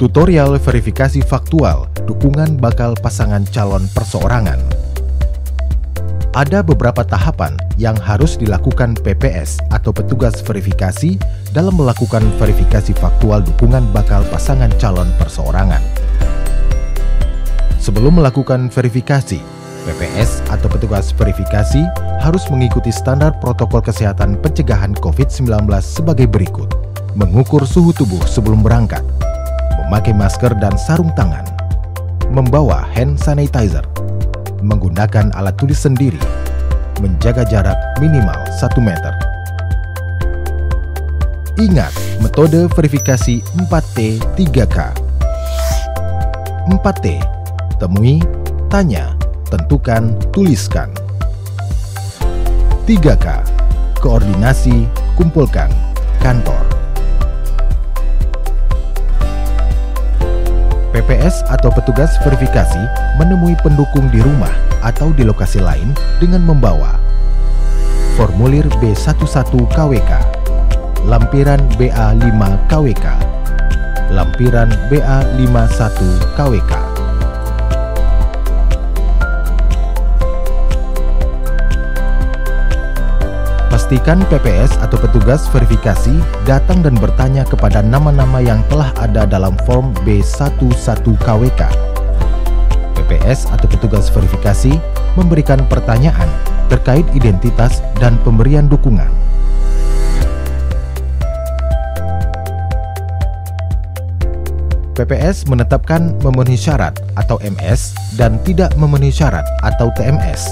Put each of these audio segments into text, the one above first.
Tutorial verifikasi faktual dukungan bakal pasangan calon perseorangan. Ada beberapa tahapan yang harus dilakukan PPS atau petugas verifikasi dalam melakukan verifikasi faktual dukungan bakal pasangan calon perseorangan. Sebelum melakukan verifikasi, PPS atau petugas verifikasi harus mengikuti standar protokol kesehatan pencegahan COVID-19 sebagai berikut: mengukur suhu tubuh sebelum berangkat, memakai masker dan sarung tangan, membawa hand sanitizer, menggunakan alat tulis sendiri, menjaga jarak minimal 1 meter. Ingat metode verifikasi 4T 3K. 4T: temui, tanya, tentukan, tuliskan. 3K: koordinasi, kumpulkan, kantor. PPS atau petugas verifikasi menemui pendukung di rumah atau di lokasi lain dengan membawa formulir B11 KWK, lampiran BA5 KWK, lampiran BA51 KWK. Pastikan PPS atau petugas verifikasi datang dan bertanya kepada nama-nama yang telah ada dalam form B11 KWK. PPS atau petugas verifikasi memberikan pertanyaan terkait identitas dan pemberian dukungan. PPS menetapkan memenuhi syarat atau MS dan tidak memenuhi syarat atau TMS.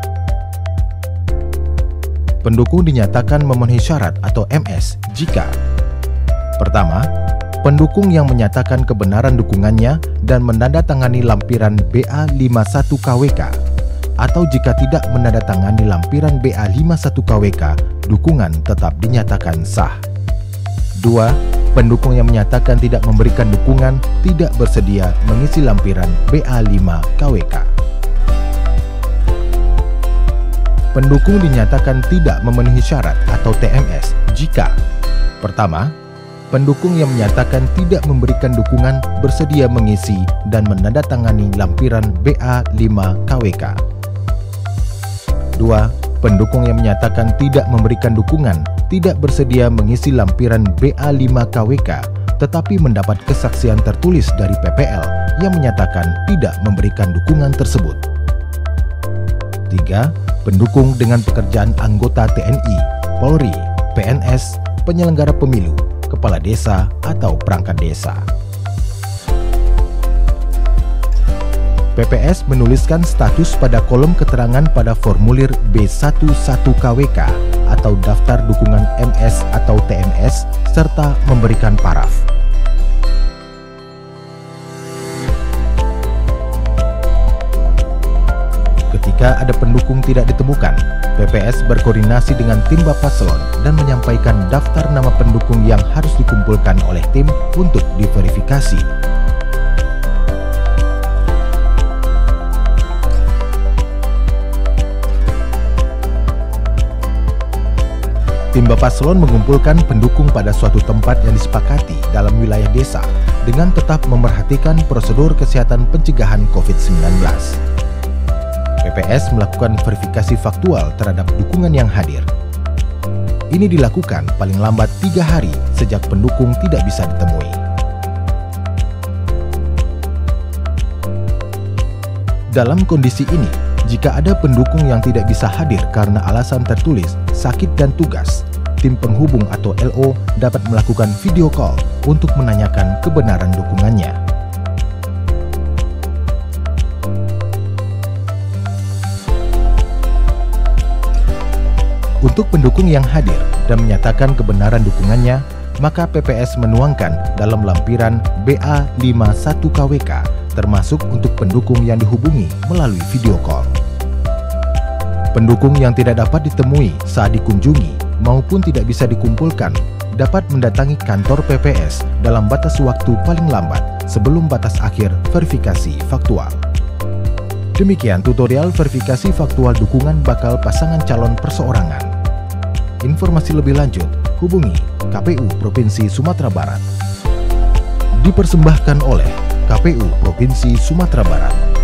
Pendukung dinyatakan memenuhi syarat atau MS jika: pertama, pendukung yang menyatakan kebenaran dukungannya dan menandatangani lampiran BA51 KWK, atau jika tidak menandatangani lampiran BA51 KWK, dukungan tetap dinyatakan sah. 2. Pendukung yang menyatakan tidak memberikan dukungan tidak bersedia mengisi lampiran BA5 KWK. Pendukung dinyatakan tidak memenuhi syarat atau TMS jika: pertama, pendukung yang menyatakan tidak memberikan dukungan bersedia mengisi dan menandatangani lampiran BA5 KWK. 2. Pendukung yang menyatakan tidak memberikan dukungan tidak bersedia mengisi lampiran BA5 KWK tetapi mendapat kesaksian tertulis dari PPL yang menyatakan tidak memberikan dukungan tersebut. 3. Pendukung dengan pekerjaan anggota TNI, Polri, PNS, penyelenggara pemilu, kepala desa, atau perangkat desa. PPS menuliskan status pada kolom keterangan pada formulir B11 KWK atau daftar dukungan MS atau TMS serta memberikan paraf. Ketika ada pendukung tidak ditemukan, PPS berkoordinasi dengan tim Bapaslon dan menyampaikan daftar nama pendukung yang harus dikumpulkan oleh tim untuk diverifikasi. Tim Bapaslon mengumpulkan pendukung pada suatu tempat yang disepakati dalam wilayah desa dengan tetap memerhatikan prosedur kesehatan pencegahan COVID-19. PPS melakukan verifikasi faktual terhadap dukungan yang hadir. Ini dilakukan paling lambat 3 hari sejak pendukung tidak bisa ditemui. Dalam kondisi ini, jika ada pendukung yang tidak bisa hadir karena alasan tertulis, sakit dan tugas, tim penghubung atau LO dapat melakukan video call untuk menanyakan kebenaran dukungannya. Untuk pendukung yang hadir dan menyatakan kebenaran dukungannya, maka PPS menuangkan dalam lampiran BA51 KWK, termasuk untuk pendukung yang dihubungi melalui video call. Pendukung yang tidak dapat ditemui saat dikunjungi maupun tidak bisa dikumpulkan dapat mendatangi kantor PPS dalam batas waktu paling lambat sebelum batas akhir verifikasi faktual. Demikian tutorial verifikasi faktual dukungan bakal pasangan calon perseorangan. Informasi lebih lanjut, hubungi KPU Provinsi Sumatera Barat dipersembahkan oleh KPU Provinsi Sumatera Barat.